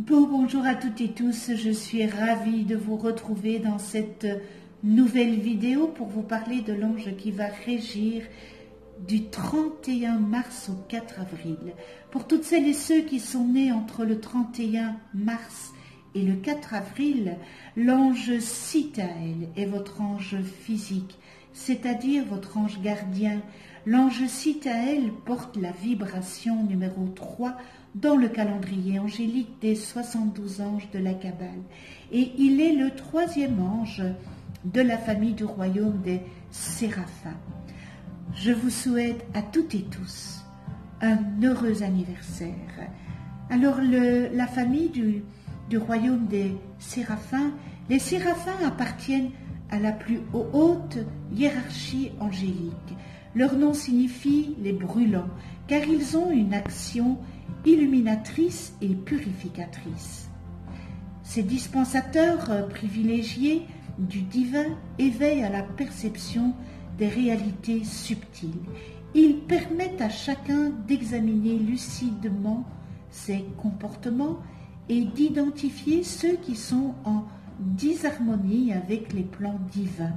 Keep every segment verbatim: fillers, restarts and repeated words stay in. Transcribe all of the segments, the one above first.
Bon, bonjour à toutes et tous, je suis ravie de vous retrouver dans cette nouvelle vidéo pour vous parler de l'ange qui va régir du trente et un mars au quatre avril. Pour toutes celles et ceux qui sont nés entre le trente et un mars et le quatre avril, l'ange Sitaël est votre ange physique, c'est-à-dire votre ange gardien. L'ange Sitaël porte la vibration numéro trois dans le calendrier angélique des soixante-douze anges de la Kabbale. Et il est le troisième ange de la famille du royaume des Séraphins. Je vous souhaite à toutes et tous un heureux anniversaire. Alors, le, la famille du, du royaume des Séraphins, les Séraphins appartiennent à la plus haute hiérarchie angélique. Leur nom signifie les brûlants, car ils ont une action illuminatrice et purificatrice. Ces dispensateurs privilégiés du divin éveillent à la perception des réalités subtiles. Ils permettent à chacun d'examiner lucidement ses comportements et d'identifier ceux qui sont en disharmonie avec les plans divins.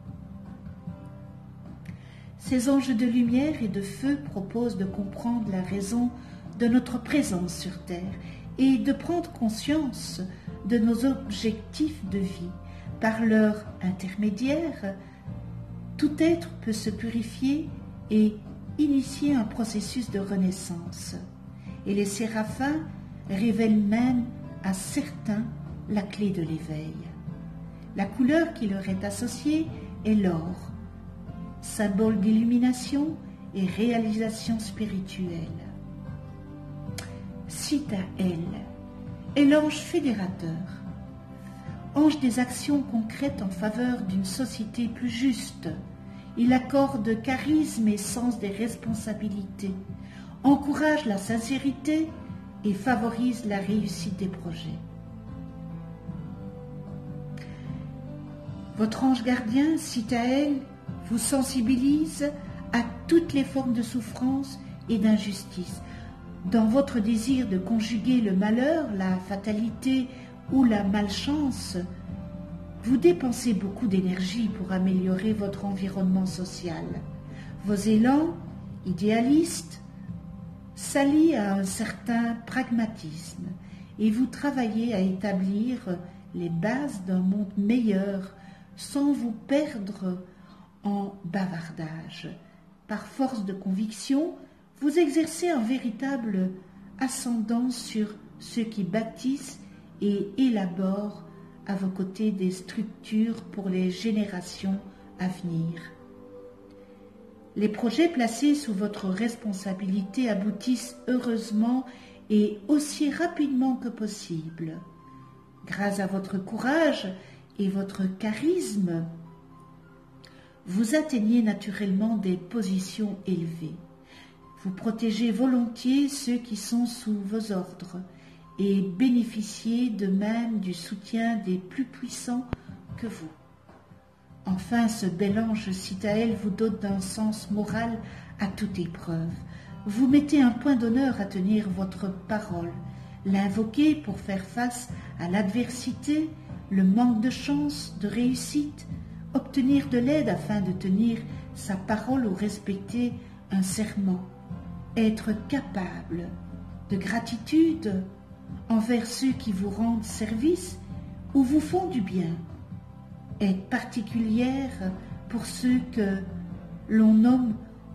Ces anges de lumière et de feu proposent de comprendre la raison de notre présence sur Terre et de prendre conscience de nos objectifs de vie. Par leur intermédiaire, tout être peut se purifier et initier un processus de renaissance. Et les séraphins révèlent même à certains la clé de l'éveil. La couleur qui leur est associée est l'or, symbole d'illumination et réalisation spirituelle. Sitaël est l'ange fédérateur, ange des actions concrètes en faveur d'une société plus juste. Il accorde charisme et sens des responsabilités, encourage la sincérité et favorise la réussite des projets. Votre ange gardien, Sitaël, vous sensibilise à toutes les formes de souffrance et d'injustice. Dans votre désir de conjuguer le malheur, la fatalité ou la malchance, vous dépensez beaucoup d'énergie pour améliorer votre environnement social. Vos élans idéalistes s'allient à un certain pragmatisme et vous travaillez à établir les bases d'un monde meilleur sans vous perdre en bavardage. Par force de conviction, vous exercez un véritable ascendant sur ceux qui bâtissent et élaborent à vos côtés des structures pour les générations à venir. Les projets placés sous votre responsabilité aboutissent heureusement et aussi rapidement que possible. Grâce à votre courage et votre charisme, vous atteignez naturellement des positions élevées. Vous protégez volontiers ceux qui sont sous vos ordres et bénéficiez de même du soutien des plus puissants que vous. Enfin, ce bel ange Sitaël vous dote d'un sens moral à toute épreuve. Vous mettez un point d'honneur à tenir votre parole, l'invoquer pour faire face à l'adversité, le manque de chance, de réussite, obtenir de l'aide afin de tenir sa parole ou respecter un serment, être capable de gratitude envers ceux qui vous rendent service ou vous font du bien, être particulière pour ceux que l'on nomme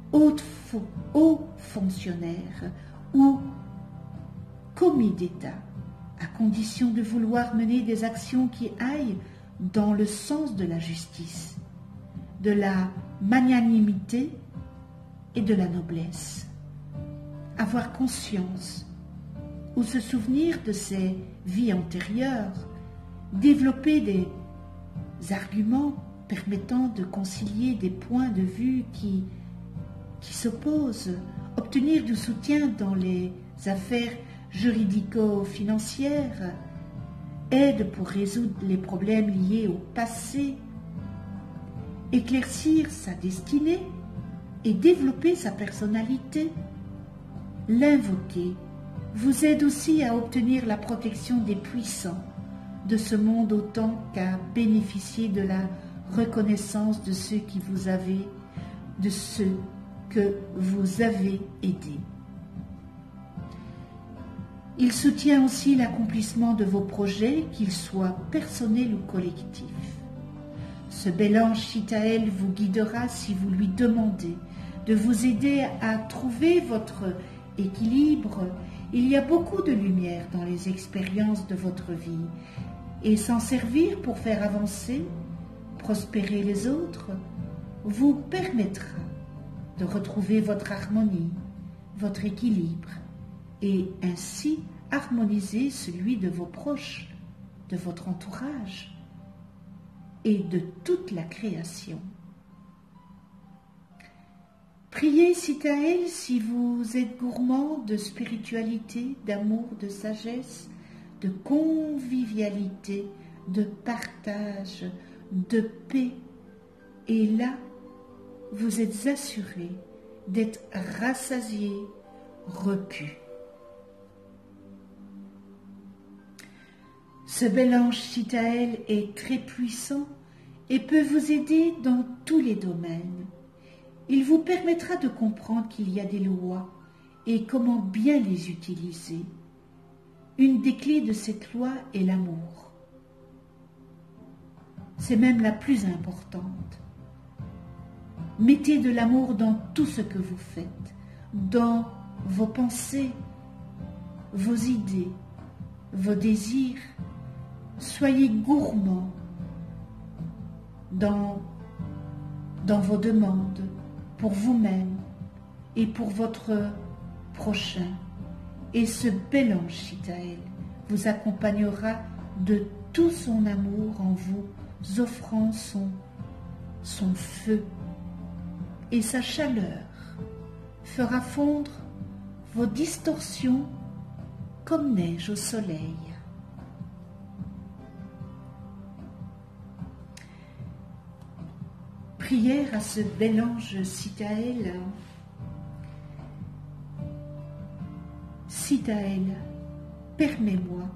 hauts fonctionnaires ou commis d'État, à condition de vouloir mener des actions qui aillent dans le sens de la justice, de la magnanimité et de la noblesse. Avoir conscience ou se souvenir de ses vies antérieures, développer des arguments permettant de concilier des points de vue qui, qui s'opposent, obtenir du soutien dans les affaires juridico-financières, aide pour résoudre les problèmes liés au passé, éclaircir sa destinée et développer sa personnalité, l'invoquer vous aide aussi à obtenir la protection des puissants de ce monde autant qu'à bénéficier de la reconnaissance de ceux qui vous avez, de ceux que vous avez aidés. Il soutient aussi l'accomplissement de vos projets, qu'ils soient personnels ou collectifs. Ce bel ange Chittaël vous guidera si vous lui demandez de vous aider à trouver votre équilibre. Il y a beaucoup de lumière dans les expériences de votre vie et s'en servir pour faire avancer, prospérer les autres, vous permettra de retrouver votre harmonie, votre équilibre et ainsi harmoniser celui de vos proches, de votre entourage et de toute la création. Priez Chittaël si vous êtes gourmand de spiritualité, d'amour, de sagesse, de convivialité, de partage, de paix. Et là, vous êtes assuré d'être rassasié, repu. Ce bel ange Chittaël est très puissant et peut vous aider dans tous les domaines. Il vous permettra de comprendre qu'il y a des lois et comment bien les utiliser. Une des clés de cette loi est l'amour. C'est même la plus importante. Mettez de l'amour dans tout ce que vous faites, dans vos pensées, vos idées, vos désirs. Soyez gourmand dans, dans vos demandes pour vous-même et pour votre prochain. Et ce bel ange Chittaël vous accompagnera de tout son amour en vous offrant son, son feu. Et sa chaleur fera fondre vos distorsions comme neige au soleil. Prière à ce bel ange Chittaël. Chittaël, permets-moi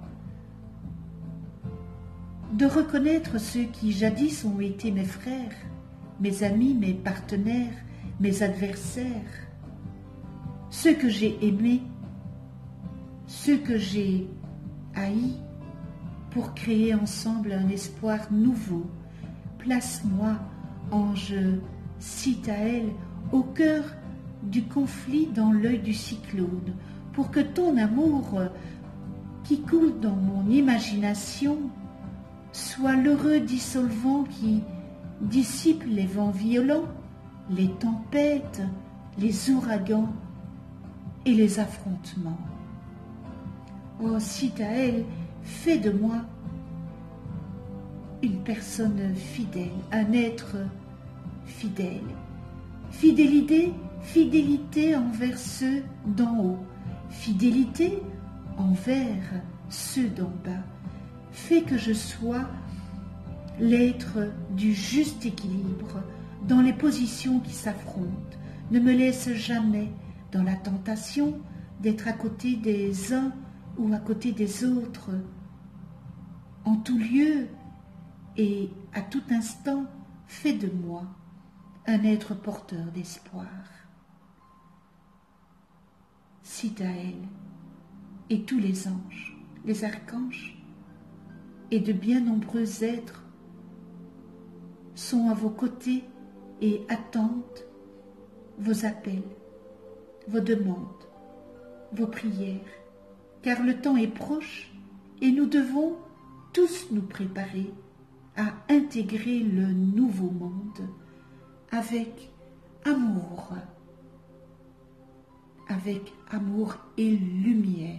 de reconnaître ceux qui jadis ont été mes frères, mes amis, mes partenaires, mes adversaires, ceux que j'ai aimés, ceux que j'ai haïs, pour créer ensemble un espoir nouveau. Place-moi, ange Chittaël, au cœur du conflit dans l'œil du cyclone, pour que ton amour qui coule dans mon imagination soit l'heureux dissolvant qui dissipe les vents violents, les tempêtes, les ouragans et les affrontements. Oh Chittaël, fais de moi une personne fidèle, un être fidèle. Fidélité, fidélité envers ceux d'en haut, fidélité envers ceux d'en bas. Fais que je sois l'être du juste équilibre dans les positions qui s'affrontent. Ne me laisse jamais dans la tentation d'être à côté des uns ou à côté des autres. En tout lieu et à tout instant, fais de moi un être porteur d'espoir. Chittaël et tous les anges, les archanges et de bien nombreux êtres sont à vos côtés et attendent vos appels, vos demandes, vos prières, car le temps est proche et nous devons tous nous préparer à intégrer le nouveau monde avec amour, avec amour et lumière.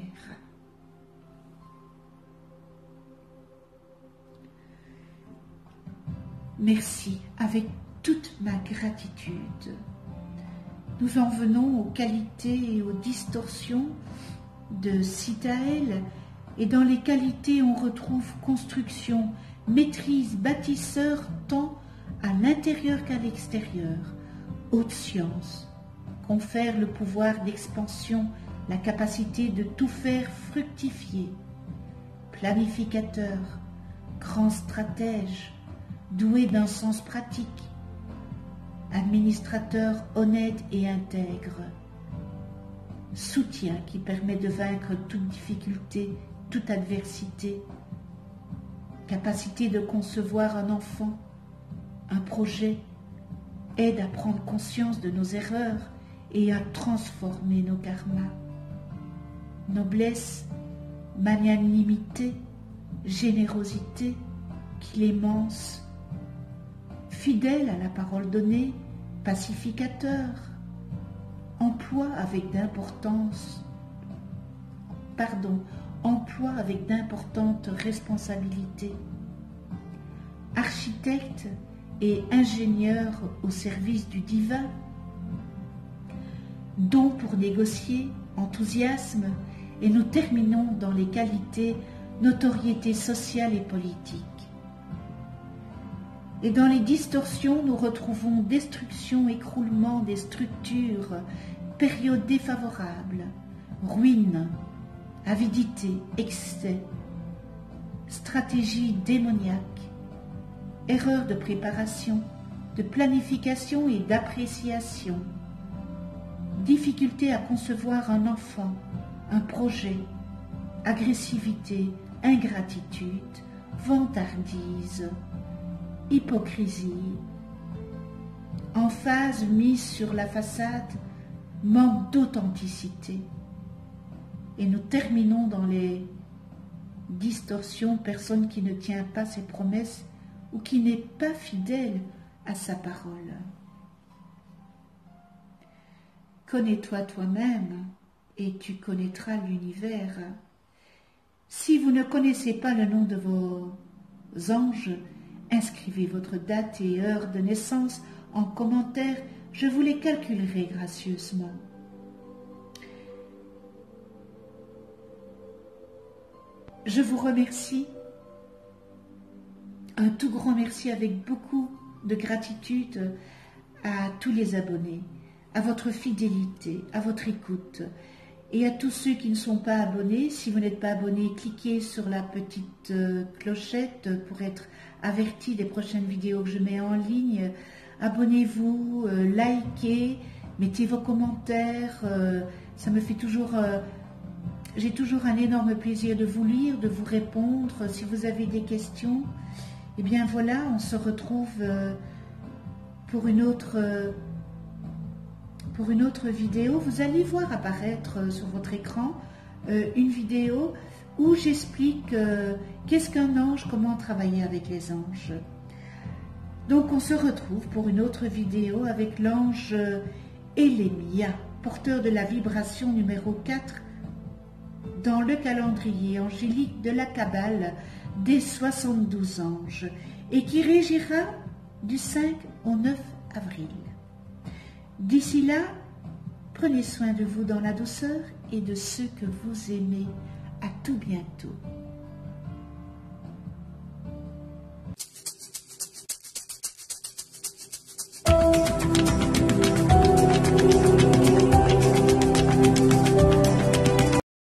Merci avec toute ma gratitude. Nous en venons aux qualités et aux distorsions de Chittaël, et dans les qualités on retrouve construction, maîtrise, bâtisseur tant à l'intérieur qu'à l'extérieur, haute science, confère le pouvoir d'expansion, la capacité de tout faire fructifier, planificateur, grand stratège, doué d'un sens pratique, administrateur honnête et intègre, soutien qui permet de vaincre toute difficulté, toute adversité, capacité de concevoir un enfant, un projet, aide à prendre conscience de nos erreurs et à transformer nos karmas. Noblesse, magnanimité, générosité, clémence, fidèle à la parole donnée, pacificateur, emploi avec d'importance, pardon, emploi avec d'importantes responsabilités, architecte et ingénieur au service du divin, don pour négocier, enthousiasme, et nous terminons dans les qualités notoriété sociale et politique. Et dans les distorsions, nous retrouvons destruction, écroulement des structures, période défavorable, ruine, avidité, excès, stratégie démoniaque, erreur de préparation, de planification et d'appréciation, difficulté à concevoir un enfant, un projet, agressivité, ingratitude, vantardise, hypocrisie, emphase mise sur la façade, manque d'authenticité. Et nous terminons dans les distorsions, personne qui ne tient pas ses promesses ou qui n'est pas fidèle à sa parole. Connais-toi toi-même et tu connaîtras l'univers. Si vous ne connaissez pas le nom de vos anges, inscrivez votre date et heure de naissance en commentaire, je vous les calculerai gracieusement. Je vous remercie, un tout grand merci avec beaucoup de gratitude à tous les abonnés, à votre fidélité, à votre écoute et à tous ceux qui ne sont pas abonnés. Si vous n'êtes pas abonné, cliquez sur la petite clochette pour être averti des prochaines vidéos que je mets en ligne. Abonnez-vous, euh, likez, mettez vos commentaires, euh, ça me fait toujours... Euh, j'ai toujours un énorme plaisir de vous lire, de vous répondre. Si vous avez des questions, eh bien voilà, on se retrouve euh, pour une autre... Euh, Pour une autre vidéo. Vous allez voir apparaître sur votre écran euh, une vidéo où j'explique euh, qu'est-ce qu'un ange, comment travailler avec les anges. Donc on se retrouve pour une autre vidéo avec l'ange Elémia, porteur de la vibration numéro quatre dans le calendrier angélique de la Kabbale des soixante-douze anges et qui régira du cinq au neuf avril. D'ici là, prenez soin de vous dans la douceur et de ceux que vous aimez. À tout bientôt.